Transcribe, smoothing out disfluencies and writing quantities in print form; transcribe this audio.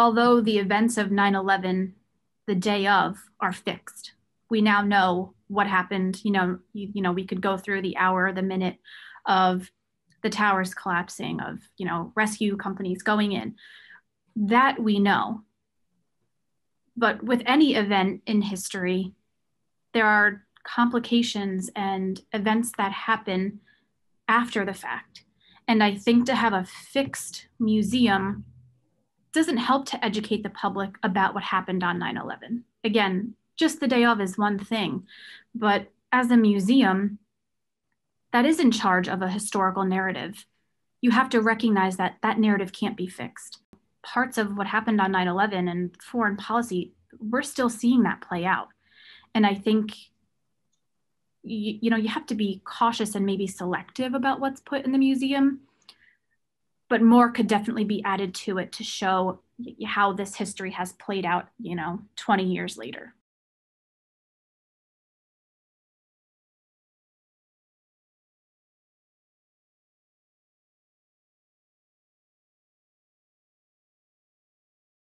although the events of 9/11, the day of, are fixed, we now know what happened. We could go through the hour, the minute of the towers collapsing, of, rescue companies going in. That we know. But with any event in history, there are complications and events that happen after the fact. And I think to have a fixed museum doesn't help to educate the public about what happened on 9/11. Again, just the day of is one thing, but as a museum that is in charge of a historical narrative, you have to recognize that that narrative can't be fixed. Parts of what happened on 9/11 and foreign policy, we're still seeing that play out. And I think you have to be cautious and maybe selective about what's put in the museum, but more could definitely be added to it to show how this history has played out, 20 years later.